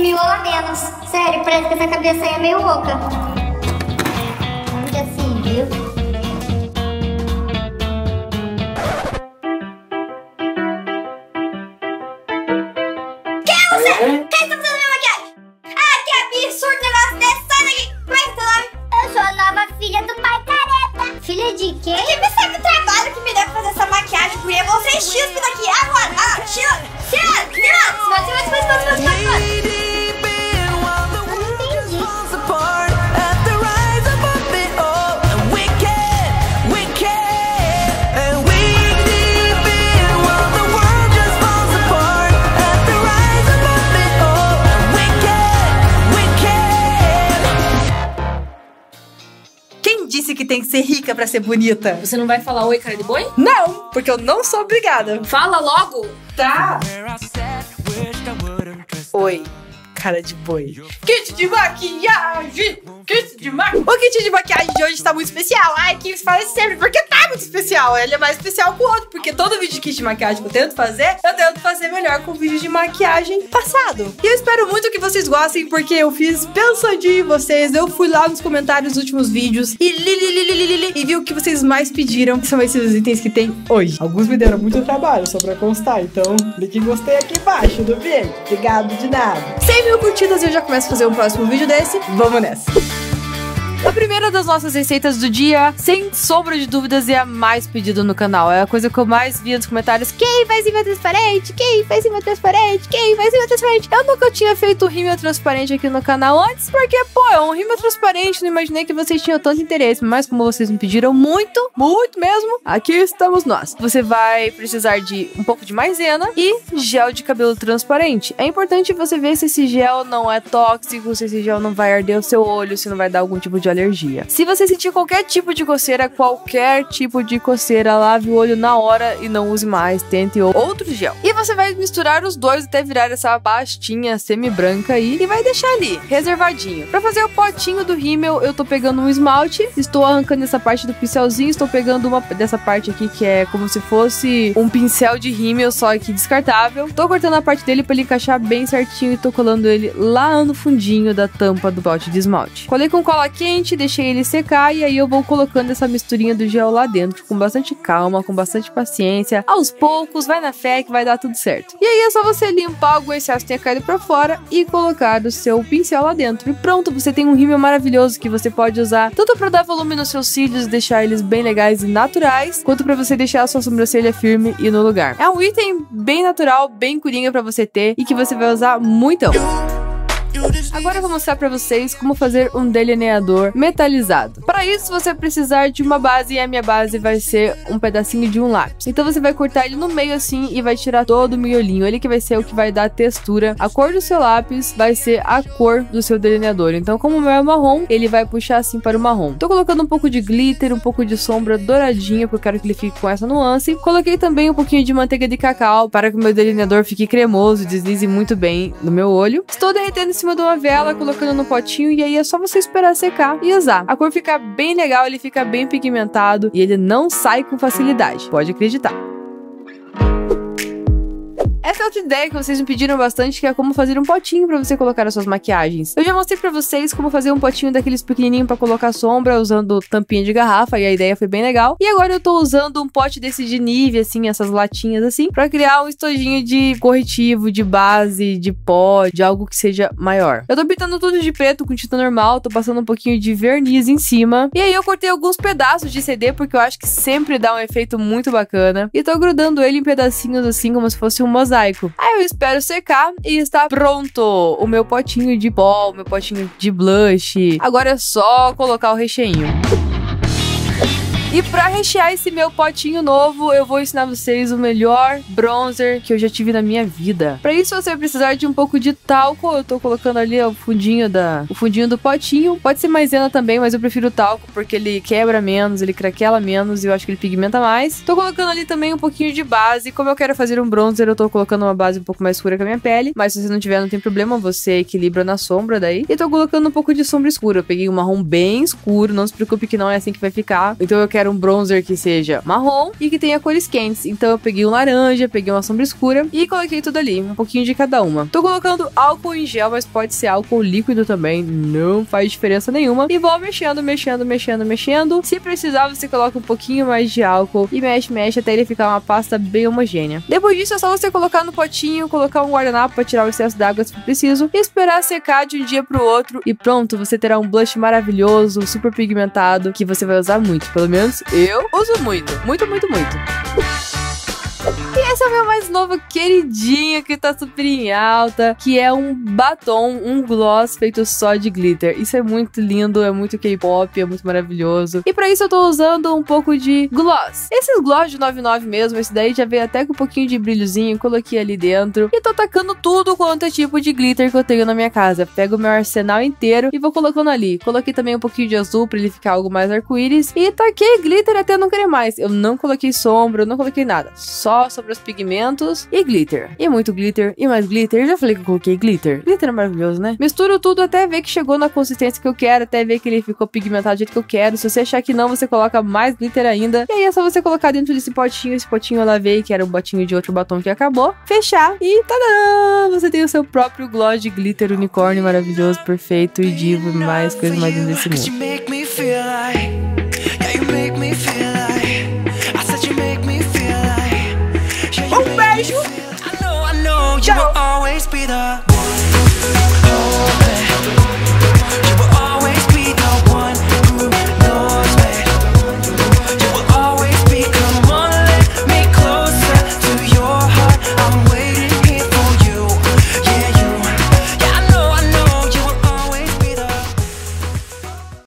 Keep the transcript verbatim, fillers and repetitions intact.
mil ou a menos. Sério, parece que essa cabeça aí é meio louca. Onde assim, viu? Quem é você? Quem tá fazendo minha maquiagem? Ah, que absurdo negócio desse! Sai daqui! Como é que é teu nome? Eu sou a nova filha do pai careta. Filha de quem? Que me sabe o trabalho que me deu pra fazer essa maquiagem, guria. Você chispa daqui agora! Ah, tira! Tira! Tira! Tira! Tira! Tira! Tira! Tira! Disse que tem que ser rica pra ser bonita. Você não vai falar oi, cara de boi? Não, porque eu não sou obrigada. Fala logo. Tá. Oi, cara de boi. Kit de maquiagem. Kit de maquiagem. O kit de maquiagem de hoje tá muito especial. Ai, que isso faz sempre, porque tá muito especial. Ele é mais especial que o outro, porque todo vídeo de kit de maquiagem que eu tento fazer, eu tento fazer melhor com o vídeo de maquiagem passado. E eu espero muito que vocês gostem, porque eu fiz pensadinho em vocês. Eu fui lá nos comentários dos últimos vídeos e li, li, li, li, li, li, e vi o que vocês mais pediram. São esses itens que tem hoje. Alguns me deram muito trabalho, só pra constar. Então, clique em gostei aqui embaixo do vídeo. Obrigado de nada. cem mil curtidas e eu já começo a fazer um próximo vídeo desse. Vamos nessa. A primeira das nossas receitas do dia, sem sombra de dúvidas, é a mais pedida no canal. É a coisa que eu mais via nos comentários. Quem faz rímel transparente? Quem faz rímel transparente? Quem faz rímel transparente? Eu nunca tinha feito rímel transparente aqui no canal antes, porque, pô, é um rímel transparente. Não imaginei que vocês tinham tanto interesse. Mas como vocês me pediram muito, muito mesmo, aqui estamos nós. Você vai precisar de um pouco de maisena e gel de cabelo transparente. É importante você ver se esse gel não é tóxico, se esse gel não vai arder o seu olho, se não vai dar algum tipo de alergia. Se você sentir qualquer tipo de coceira, qualquer tipo de coceira, lave o olho na hora e não use mais, tente outro gel. E você vai misturar os dois até virar essa pastinha semi-branca aí e vai deixar ali, reservadinho. Pra fazer o potinho do rímel, eu tô pegando um esmalte, estou arrancando essa parte do pincelzinho, estou pegando uma dessa parte aqui que é como se fosse um pincel de rímel, só que descartável. Tô cortando a parte dele pra ele encaixar bem certinho e tô colando ele lá no fundinho da tampa do pote de esmalte. Colei com cola quente, deixei ele secar e aí eu vou colocando essa misturinha do gel lá dentro com bastante calma, com bastante paciência, aos poucos, vai na fé que vai dar tudo certo. E aí é só você limpar algum excesso que tenha caído pra fora e colocar o seu pincel lá dentro. E pronto, você tem um rímel maravilhoso que você pode usar tanto pra dar volume nos seus cílios, deixar eles bem legais e naturais, quanto pra você deixar a sua sobrancelha firme e no lugar. É um item bem natural, bem coringa pra você ter e que você vai usar muito. Agora eu vou mostrar pra vocês como fazer um delineador metalizado. Para isso você vai precisar de uma base e a minha base vai ser um pedacinho de um lápis. Então você vai cortar ele no meio assim e vai tirar todo o miolinho. Ele que vai ser o que vai dar textura. A cor do seu lápis vai ser a cor do seu delineador. Então como o meu é marrom, ele vai puxar assim para o marrom. Tô colocando um pouco de glitter, um pouco de sombra douradinha, porque eu quero que ele fique com essa nuance. Coloquei também um pouquinho de manteiga de cacau para que o meu delineador fique cremoso e deslize muito bem no meu olho. Estou derretendo em cima de uma vela, colocando no potinho e aí é só você esperar secar e usar. A cor fica bem legal, ele fica bem pigmentado e ele não sai com facilidade, pode acreditar. Essa é outra ideia que vocês me pediram bastante, que é como fazer um potinho pra você colocar as suas maquiagens. Eu já mostrei pra vocês como fazer um potinho daqueles pequenininhos pra colocar sombra, usando tampinha de garrafa, e a ideia foi bem legal. E agora eu tô usando um pote desse de Nivea, assim, essas latinhas assim, pra criar um estojinho de corretivo, de base, de pó, de algo que seja maior. Eu tô pintando tudo de preto com tinta normal, tô passando um pouquinho de verniz em cima. E aí eu cortei alguns pedaços de C D, porque eu acho que sempre dá um efeito muito bacana. E tô grudando ele em pedacinhos assim, como se fosse um mosaico. Aí eu espero secar e está pronto o meu potinho de pó, o meu potinho de blush. Agora é só colocar o recheinho. E pra rechear esse meu potinho novo, eu vou ensinar vocês o melhor bronzer que eu já tive na minha vida. Pra isso você vai precisar de um pouco de talco. Eu tô colocando ali ó, o fundinho da, o fundinho do potinho. Pode ser maisena também, mas eu prefiro o talco porque ele quebra menos, ele craquela menos e eu acho que ele pigmenta mais. Tô colocando ali também um pouquinho de base. Como eu quero fazer um bronzer, eu tô colocando uma base um pouco mais escura que a minha pele. Mas se você não tiver, não tem problema, você equilibra na sombra daí. E tô colocando um pouco de sombra escura. Eu peguei um marrom bem escuro, não se preocupe que não é assim que vai ficar. Então eu quero quero um bronzer que seja marrom e que tenha cores quentes. Então eu peguei um laranja, peguei uma sombra escura e coloquei tudo ali, um pouquinho de cada uma. Tô colocando álcool em gel, mas pode ser álcool líquido também, não faz diferença nenhuma. E vou mexendo, mexendo, mexendo, mexendo. Se precisar, você coloca um pouquinho mais de álcool e mexe, mexe até ele ficar uma pasta bem homogênea. Depois disso é só você colocar no potinho, colocar um guardanapo para tirar o excesso d'água se for preciso e esperar secar de um dia pro outro e pronto, você terá um blush maravilhoso, super pigmentado, que você vai usar muito. Pelo menos eu uso muito, muito, muito, muito. E esse é o meu mais novo queridinho que tá super em alta, que é um batom, um gloss feito só de glitter. Isso é muito lindo, é muito K-pop, é muito maravilhoso. E pra isso eu tô usando um pouco de gloss. Esses gloss de noventa e nove mesmo, esse daí já veio até com um pouquinho de brilhozinho, coloquei ali dentro. E tô tacando tudo quanto é tipo de glitter que eu tenho na minha casa. Pego o meu arsenal inteiro e vou colocando ali. Coloquei também um pouquinho de azul pra ele ficar algo mais arco-íris. E taquei glitter até não querer mais. Eu não coloquei sombra, eu não coloquei nada. Só sobre os pigmentos e glitter. E muito glitter, e mais glitter. Eu já falei que eu coloquei glitter. Glitter é maravilhoso, né? Misturo tudo até ver que chegou na consistência que eu quero, até ver que ele ficou pigmentado do jeito que eu quero. Se você achar que não, você coloca mais glitter ainda. E aí é só você colocar dentro desse potinho. Esse potinho eu lavei, que era um potinho de outro batom que acabou. Fechar e tadã! Você tem o seu próprio gloss de glitter unicórnio maravilhoso, perfeito e divo e mais coisa mais linda desse mundo.